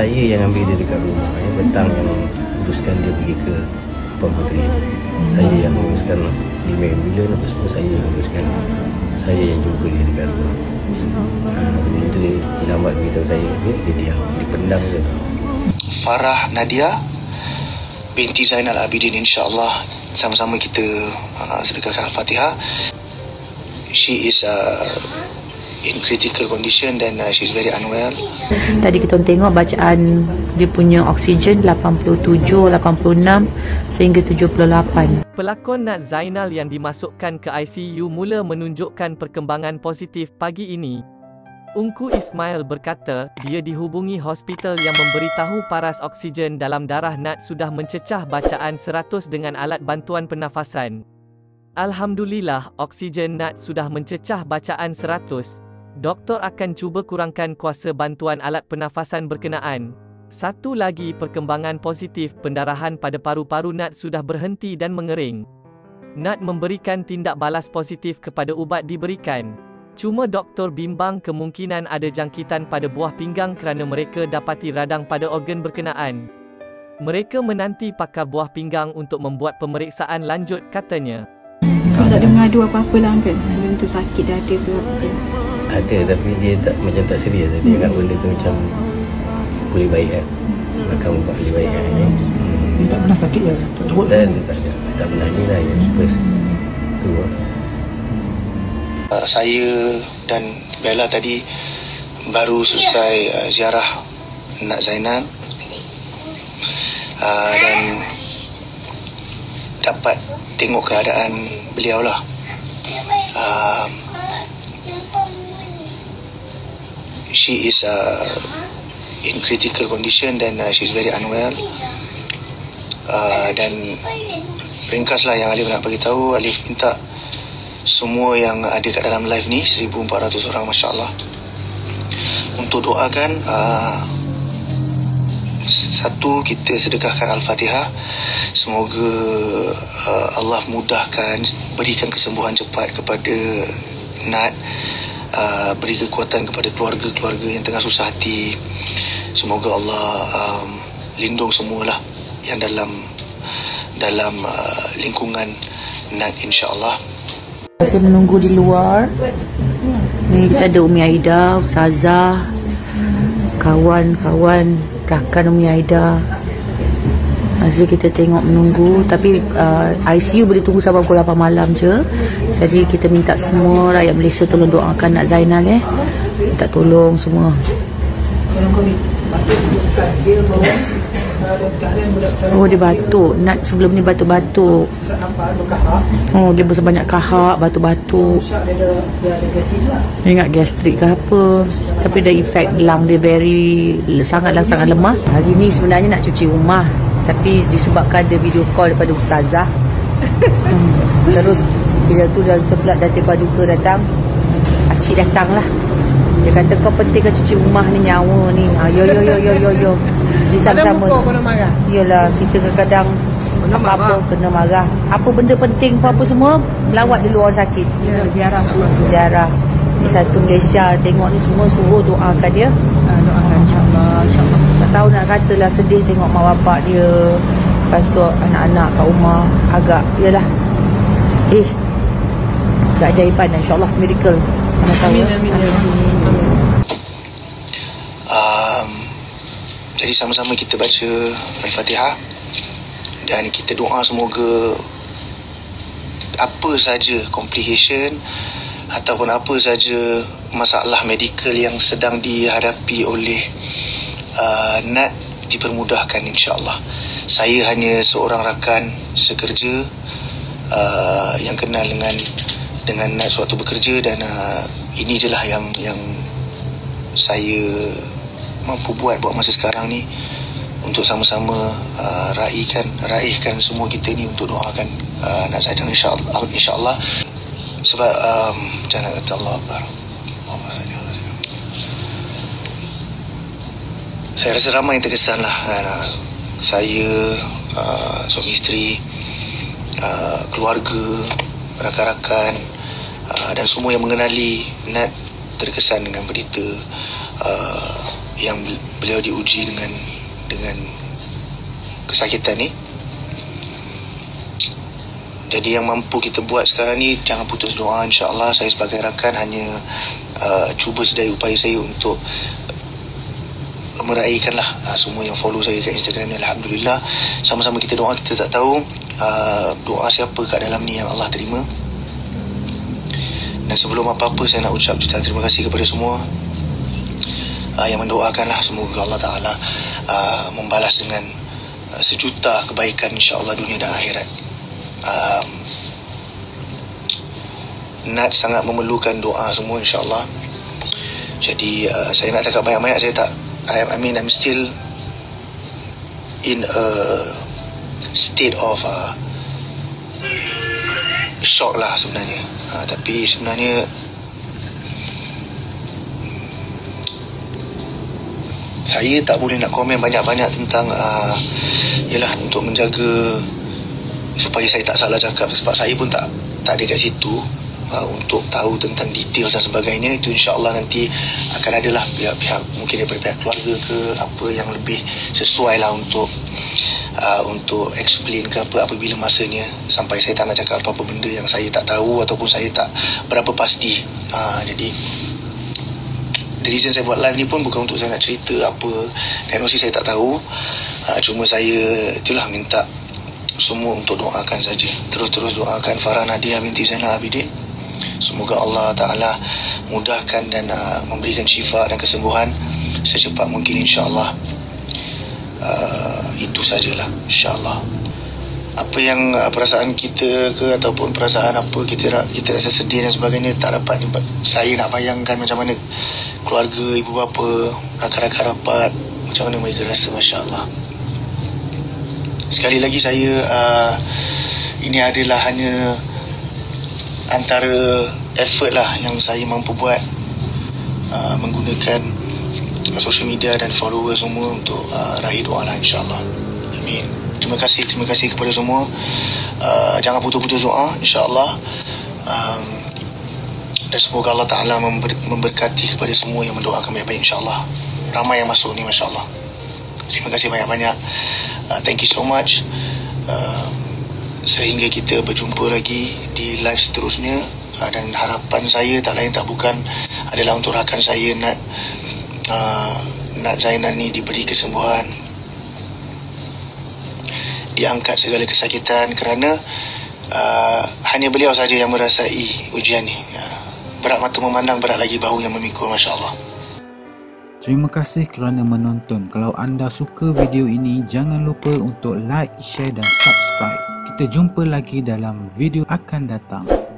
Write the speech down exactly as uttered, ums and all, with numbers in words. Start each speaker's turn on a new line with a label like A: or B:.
A: saya yang ambil dia dekat rumah. Ya. Petang yang uruskan dia pergi ke Puan Puteri. Saya yang uruskan email. Bila nak semua saya yang uruskan. Saya yang jumpa dia dekat rumah. Benda tu dia lambat beritahu saya. Dia diam. Dia pendam je.
B: Farah Nadia binti Zainal Abidin, insyaAllah sama-sama kita uh, sedekahkan Al-Fatihah. She is uh, in critical condition dan uh, she's very unwell.
C: Tadi kita tengok bacaan dia punya oksigen lapan puluh tujuh, lapan puluh enam sehingga tujuh puluh lapan.
D: Pelakon Nat Zainal yang dimasukkan ke I C U mula menunjukkan perkembangan positif pagi ini. Ungku Ismail berkata, dia dihubungi hospital yang memberitahu paras oksigen dalam darah Nat sudah mencecah bacaan seratus dengan alat bantuan pernafasan. Alhamdulillah, oksigen Nat sudah mencecah bacaan seratus. Doktor akan cuba kurangkan kuasa bantuan alat pernafasan berkenaan. Satu lagi perkembangan positif, pendarahan pada paru-paru Nat sudah berhenti dan mengering. Nat memberikan tindak balas positif kepada ubat diberikan. Cuma doktor bimbang kemungkinan ada jangkitan pada buah pinggang kerana mereka dapati radang pada organ berkenaan. Mereka menanti pakar buah pinggang untuk membuat pemeriksaan lanjut, katanya.
E: Tak ada mengadu apa-apa lah kan? Sebelum tu sakit dah ada ke apa?
A: Ada, tapi dia tak macam tak serius. Dia ingat benda tu macam boleh baik kan. Makan ubat boleh baik kan.
F: Dia tak pernah sakit ya?
A: Dan dia tak, tak pernah ni lah yang first tu lah.
B: Uh, saya dan Bella tadi baru selesai uh, ziarah Nat Zainal uh, dan dapat tengok keadaan beliau lah. Uh, she is uh, in critical condition dan uh, she's very unwell. Uh, dan ringkaslah yang Alif nak bagi tahu, Alif minta semua yang ada kat dalam live ni seribu empat ratus orang, Masya Allah, untuk doakan. uh, Satu, kita sedekahkan Al-Fatihah. Semoga uh, Allah mudahkan, berikan kesembuhan cepat kepada Nat, uh, beri kekuatan kepada keluarga-keluarga yang tengah susah hati. Semoga Allah um, lindung semualah yang dalam dalam uh, lingkungan Nat, insya-Allah.
C: Masih menunggu di luar. Ni kita ada Umi Aida, Ustazah, kawan-kawan rakan Umi Aida. Masih kita tengok menunggu. Tapi uh, I C U boleh tunggu sampai pukul lapan malam je. Jadi kita minta semua rakyat Malaysia tolong doakan Nat Zainal eh. Minta tolong semua. Oh, dia batuk. Nat sebelum ni batuk-batuk. Oh, dia besar banyak kahak, batuk-batuk. Ingat gastrik ke apa. Tapi dia efek lung dia very sangatlah sangat lemah. Hari ni sebenarnya nak cuci rumah, tapi disebabkan ada video call daripada Ustazah. hmm. Terus bila tu dah pula Datuk Paduka datang, Acik datang lah. Dia kata kau penting kan cuci rumah ni, nyawa ni. Ha, yo yo yo yo yo yo. Di sama-sama. Kena marah. Yalah, kita kadang-kadang apa-apa kena marah. Apa benda penting apa-apa semua melawat dulu orang sakit. Ya, ziarah apa? Ziarah. Ni satu Malaysia tengok ni semua suruh doakan dia. Ha, doakan insya-Allah, insya-Allah. Tak tahu nak katalah sedih tengok mak bapak dia. Lepas tu anak-anak kat rumah agak yalah. Eh. Keajaiban insya-Allah, miracle. Mana tahu. Amin, amin, amin. amin.
B: Um, jadi sama-sama kita baca Al-Fatihah dan kita doa semoga apa saja complication ataupun apa saja masalah medikal yang sedang dihadapi oleh uh, Nat dipermudahkan, insya-Allah. Saya hanya seorang rakan sekerja uh, yang kenal dengan dengan Nat sewaktu bekerja, dan uh, ini je lah yang yang saya mampu buat buat masa sekarang ni, untuk sama-sama uh, raihkan raihkan semua kita ni untuk doakan uh, Nat Zainal, insya-Allah, insya-Allah. Sebab um, jangan kata Allah Akbar. Saya rasa ramai yang terkesan lah. Uh, saya, uh, suami isteri, uh, keluarga, rakan-rakan, uh, dan semua yang mengenali Nat terkesan dengan berita uh, yang beliau diuji dengan dengan kesakitan ni. Jadi yang mampu kita buat sekarang ni, jangan putus doa. InsyaAllah saya sebagai rakan hanya uh, cuba sedaya upaya saya untuk meraihkanlah uh, semua yang follow saya kat Instagram ni. Alhamdulillah, sama-sama kita doa. Kita tak tahu uh, doa siapa kat dalam ni yang Allah terima. Dan sebelum apa-apa, saya nak ucap juta terima kasih kepada semua uh, yang mendoakanlah. Semoga Allah Ta'ala uh, membalas dengan uh, sejuta kebaikan insyaAllah dunia dan akhirat. Um, Nat sangat memerlukan doa semua insyaAllah. Jadi uh, saya nak cakap banyak-banyak, saya tak I, I mean I'm still in a state of uh, shock lah sebenarnya. uh, Tapi sebenarnya saya tak boleh nak komen banyak-banyak tentang uh, Yelah, untuk menjaga supaya saya tak salah cakap, sebab saya pun tak tak ada kat situ uh, untuk tahu tentang detail dan sebagainya. Itu insyaAllah nanti akan adalah pihak-pihak, mungkin daripada pihak keluarga ke apa, yang lebih sesuai lah untuk uh, untuk explain ke apa apabila masanya. Sampai saya tak nak cakap apa-apa benda yang saya tak tahu ataupun saya tak berapa pasti. uh, Jadi the reason saya buat live ni pun bukan untuk saya nak cerita apa diagnosis saya tak tahu. uh, Cuma saya itulah minta semua untuk doakan saja. Terus-terus doakan Farah Nadia binti Zainal Abidin. Semoga Allah Ta'ala mudahkan dan uh, memberikan syifa dan kesembuhan secepat mungkin insyaAllah. uh, Itu sajalah insyaAllah. Apa yang uh, perasaan kita ke ataupun perasaan apa kita kita rasa sedih dan sebagainya, tak dapat saya nak bayangkan macam mana keluarga, ibu bapa, rakan-rakan rapat, macam mana mereka rasa. Masya Allah. Sekali lagi saya uh, ini adalah hanya antara effort lah yang saya mampu buat, uh, menggunakan uh, social media dan follower semua untuk uh, raih doa lah insyaAllah. Amin. Terima kasih, terima kasih kepada semua. uh, Jangan putus-putus doa insyaAllah. um, Dan semoga Allah Ta'ala member, memberkati kepada semua yang mendoakan baik-baik insyaAllah. Ramai yang masuk ni Masya Allah. Terima kasih banyak-banyak. uh, Thank you so much. uh, Sehingga kita berjumpa lagi di live seterusnya. uh, Dan harapan saya tak lain tak bukan adalah untuk rakan saya Nat uh, Nat Zainal ni diberi kesembuhan, diangkat segala kesakitan, kerana uh, hanya beliau saja yang merasai ujian ni. uh, Berat mata memandang, berat lagi bahu yang memikul. Masya Allah.
F: Terima kasih kerana menonton. Kalau anda suka video ini, jangan lupa untuk like, share dan subscribe. Kita jumpa lagi dalam video akan datang.